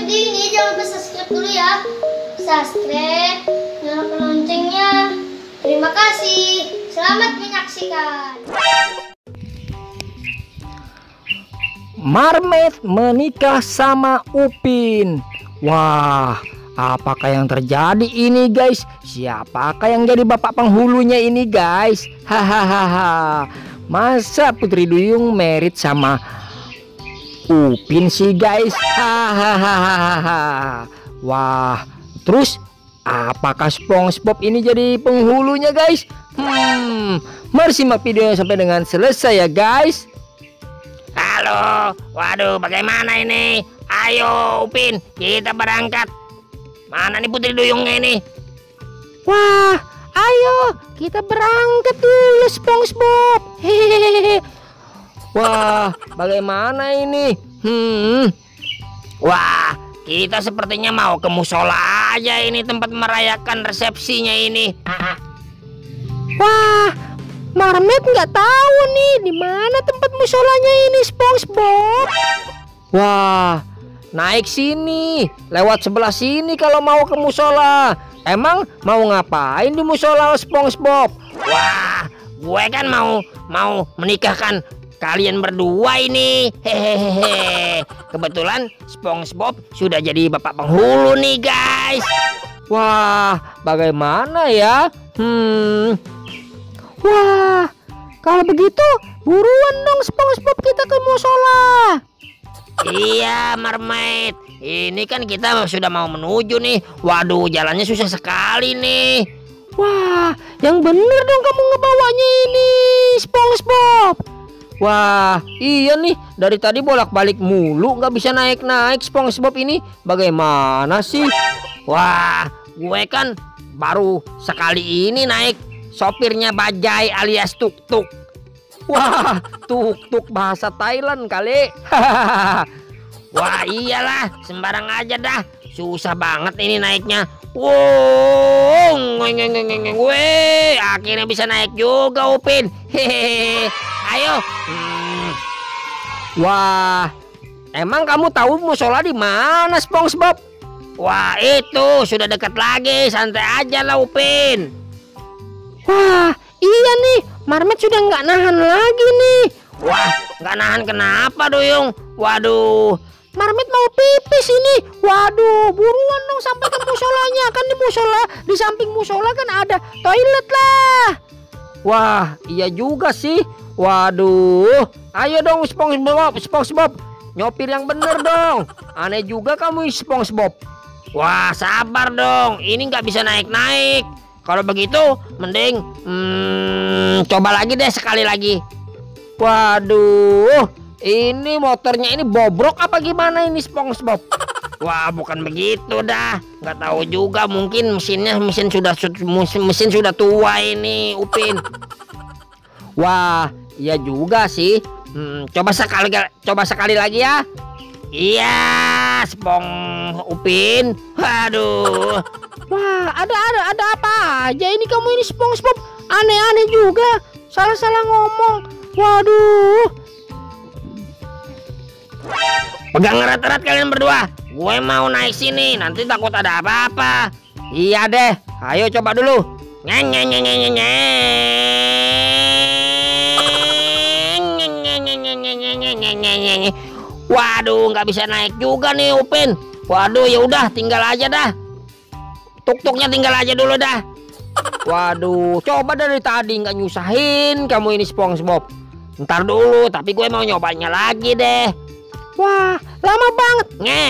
video ini jangan lupa subscribe dulu ya. Subscribe, nyalakan loncengnya. Terima kasih. Selamat menyaksikan. Marmet menikah sama Upin. Wah, apakah yang terjadi ini guys? Siapakah yang jadi bapak penghulunya ini guys? Hahaha. Masa Putri Duyung merit sama Upin sih guys? Hahaha. Wah, terus apakah SpongeBob ini jadi penghulunya guys? Mari simak videonya sampai dengan selesai ya guys. Halo, waduh bagaimana ini? Ayo Upin, kita berangkat. Mana nih Putri Duyungnya ini? Wah, ayo kita berangkat dulu SpongeBob. Hehehe. Wah, bagaimana ini? Wah, kita sepertinya mau ke musola aja ini, tempat merayakan resepsinya ini. Wah, Marmet nggak tahu nih di mana tempat musolanya ini SpongeBob. Wah, naik sini, lewat sebelah sini kalau mau ke musola. Emang mau ngapain di musola SpongeBob? Wah, gue kan mau menikahkan kalian berdua ini. Hehehe. Kebetulan SpongeBob sudah jadi bapak penghulu nih guys. Wah, bagaimana ya? Wah, kalau begitu buruan dong SpongeBob kita ke musola. Iya Marmet, ini kan kita sudah mau menuju nih. Waduh, jalannya susah sekali nih. Wah, yang bener dong kamu ngebawanya ini SpongeBob. Wah, iya nih, dari tadi bolak-balik mulu nggak bisa naik-naik SpongeBob ini. Bagaimana sih? Wah, gue kan baru sekali ini naik sopirnya bajai alias tuk-tuk. Wah, tuk-tuk bahasa Thailand kali. Wah, iyalah, sembarang aja dah. Susah banget ini naiknya. Wow, weh, akhirnya bisa naik juga Upin. Hehehe. Ayo. Wah, emang kamu tahu musola di mana SpongeBob? Wah, itu sudah dekat lagi. Santai aja lah Upin. Wah, iya nih, Marmet sudah nggak nahan lagi nih. Wah, nggak nahan kenapa Duyung? Waduh, Marmet mau pipis ini. Waduh, buruan dong sampai ke musolanya. Kan di musola, di samping musola kan ada toilet lah. Wah, iya juga sih. Waduh, ayo dong SpongeBob, nyopir yang bener dong. Aneh juga kamu SpongeBob. wah sabar dong. Ini nggak bisa naik-naik. Kalau begitu, mending coba lagi deh sekali lagi. Waduh, ini motornya ini bobrok apa gimana ini SpongeBob? Wah, bukan begitu dah. Nggak tahu juga, mungkin mesin sudah tua ini Upin. Wah, iya juga sih. Coba sekali lagi ya. Iya, Upin. Waduh. Wah, ada apa aja ini kamu ini SpongeBob? Aneh-aneh juga. Salah-salah ngomong. Waduh. Pegang erat-erat kalian berdua. Gue mau naik sini, nanti takut ada apa-apa. Iya deh, ayo coba dulu. Waduh, nggak bisa naik juga nih Upin. Waduh, ya udah tinggal aja dah. Tuk-tuknya tinggal aja dulu dah. Waduh, coba dari tadi nggak nyusahin kamu ini SpongeBob. Ntar dulu, tapi gue mau nyobanya lagi deh. Wah, lama banget.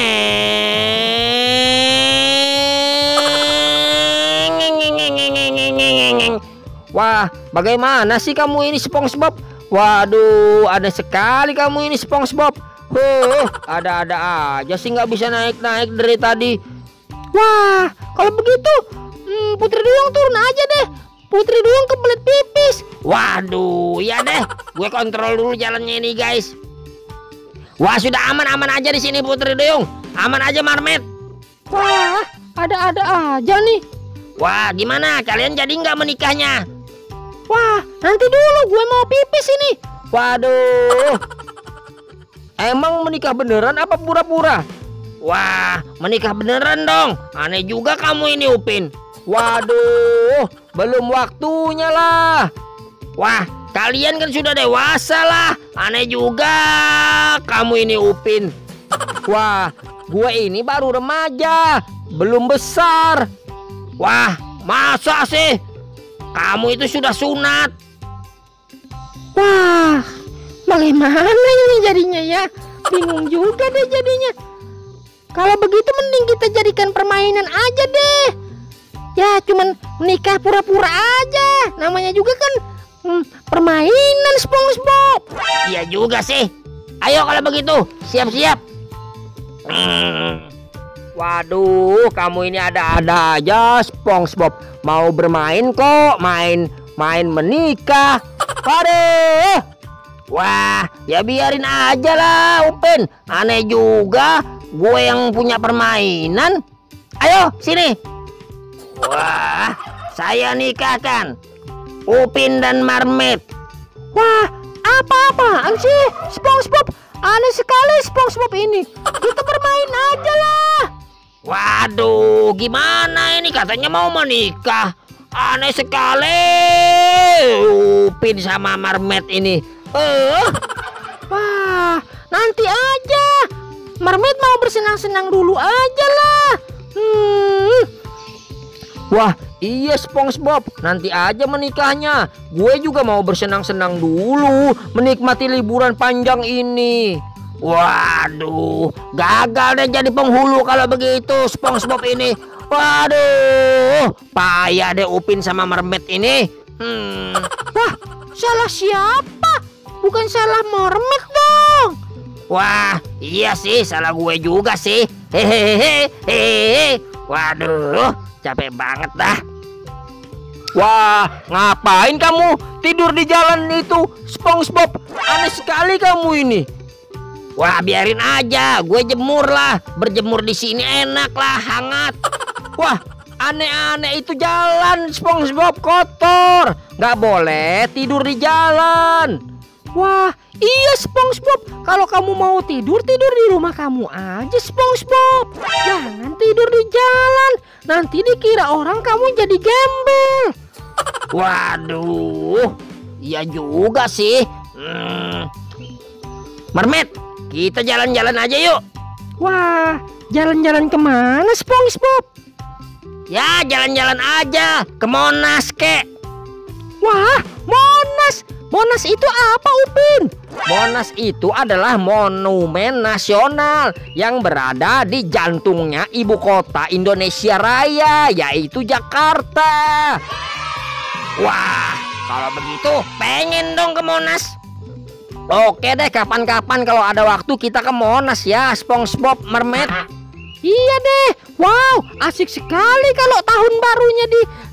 Wah, bagaimana sih kamu ini SpongeBob? Waduh, aneh sekali kamu ini SpongeBob. Ada-ada aja sih nggak bisa naik-naik dari tadi. Wah, kalau begitu Putri Duyung turun aja deh. Putri Duyung kebelet pipis. Waduh, ya deh. Gue kontrol dulu jalannya ini guys. Wah, sudah aman-aman aja di sini Putri Duyung. Aman aja Marmet. Wah, ada-ada aja nih. Wah, gimana? Kalian jadi nggak menikahnya? Wah, nanti dulu gue mau pipis ini. Waduh. Emang menikah beneran apa pura-pura? Wah, menikah beneran dong. Aneh juga kamu ini, Upin. Waduh, belum waktunya lah. Wah, kalian kan sudah dewasa lah. Aneh juga kamu ini, Upin. Wah, gue ini baru remaja, belum besar. Wah, masa sih? Kamu itu sudah sunat. Wah, bagaimana ini jadinya ya? Bingung juga deh jadinya. Kalau begitu mending kita jadikan permainan aja deh. Ya cuman menikah pura-pura aja. Namanya juga kan permainan SpongeBob. Iya juga sih. Ayo kalau begitu, siap-siap. Waduh, kamu ini ada-ada aja SpongeBob. Mau bermain kok, main menikah. Waduh. Wah, ya biarin aja lah, Upin. Aneh juga, gue yang punya permainan. Ayo, sini. Wah, saya nikahkan Upin dan Marmit. Wah, apa-apaan sih SpongeBob? Aneh sekali SpongeBob ini. Kita bermain aja lah. Waduh, gimana ini? Katanya mau menikah. Aneh sekali Upin sama Marmit ini. Wah, nanti aja. Marmit mau bersenang-senang dulu aja lah. Wah, iya SpongeBob, nanti aja menikahnya. Gue juga mau bersenang-senang dulu, menikmati liburan panjang ini. Waduh, gagal deh jadi penghulu kalau begitu SpongeBob ini. Waduh, payah deh Upin sama Marmit ini. Wah, salah siapa? Bukan salah Marmit dong. Wah, iya sih, salah gue juga sih. Hehehe. Waduh, capek banget dah. Wah, ngapain kamu tidur di jalan itu, SpongeBob? Aneh sekali kamu ini. Wah, biarin aja, gue jemur lah. Berjemur di sini enak lah, hangat. Wah, aneh-aneh itu jalan SpongeBob, kotor. Nggak boleh tidur di jalan. Wah, iya SpongeBob. Kalau kamu mau tidur di rumah kamu aja SpongeBob. Jangan tidur di jalan. Nanti dikira orang kamu jadi gembel. Waduh, iya juga sih. Marmit, kita jalan-jalan aja yuk. Wah, jalan-jalan kemana SpongeBob? Ya, jalan-jalan aja ke Monas, kek. Wah, Monas. Monas itu apa, Upin? Monas itu adalah monumen nasional yang berada di jantungnya ibu kota Indonesia Raya, yaitu Jakarta. Wah, kalau begitu pengen dong ke Monas. Oke deh, kapan-kapan kalau ada waktu kita ke Monas ya, SpongeBob, Marmit. Iya deh. Wow, asik sekali kalau tahun barunya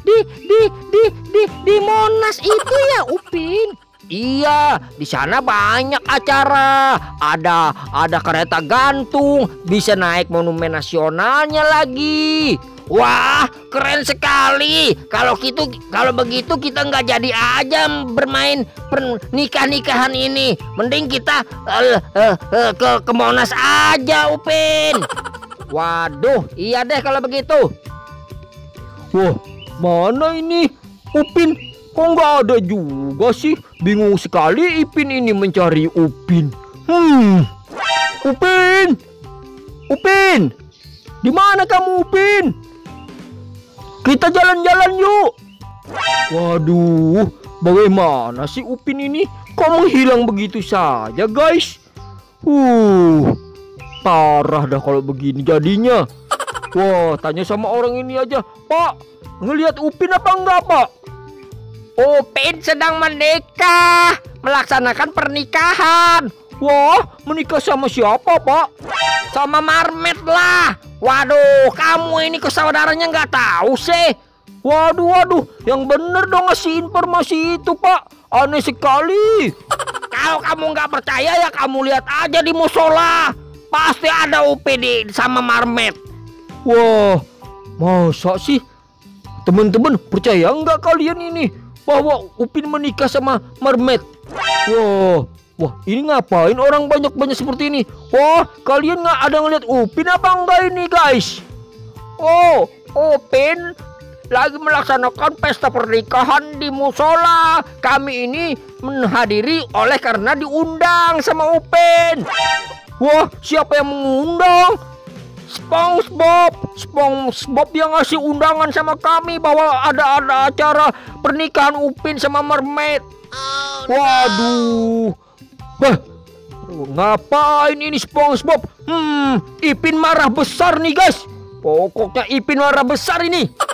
di Monas itu ya, Upin. Iya, di sana banyak acara. Ada kereta gantung, bisa naik monumen nasionalnya lagi. Wah, keren sekali. Kalau begitu kita nggak jadi aja bermain pernikahan ini. Mending kita ke Monas aja, Upin. Waduh, iya deh kalau begitu. Wah, mana ini Upin? Kok nggak ada juga sih? Bingung sekali Ipin ini mencari Upin. Upin, Upin, di mana kamu Upin? Kita jalan-jalan yuk. Waduh, bagaimana sih Upin ini? Kok menghilang begitu saja, guys? Parah dah kalau begini jadinya. Wah, tanya sama orang ini aja. Pak, ngelihat Upin apa enggak, Pak? Upin sedang menikah, melaksanakan pernikahan. Wah, menikah sama siapa, Pak? Sama Marmit lah. Waduh, kamu ini kesaudaranya nggak tahu sih. Waduh, yang bener dong ngasih informasi itu, Pak. Aneh sekali. Kalau kamu nggak percaya ya kamu lihat aja di musola. Pasti ada Upin sama Marmit. Wah, masa sih? Teman-teman, percaya nggak kalian ini bahwa Upin menikah sama Marmit? Wah, Wah, ini ngapain orang banyak-banyak seperti ini? Wah, kalian nggak ada ngeliat Upin apa enggak ini, guys? Oh, Upin lagi melaksanakan pesta pernikahan di musola. Kami ini menghadiri oleh karena diundang sama Upin. Wah, siapa yang mengundang? SpongeBob yang ngasih undangan sama kami bahwa ada acara pernikahan Upin sama Mermaid. Waduh. Wah, ngapain ini SpongeBob? Ipin marah besar nih, guys. Pokoknya Ipin marah besar ini.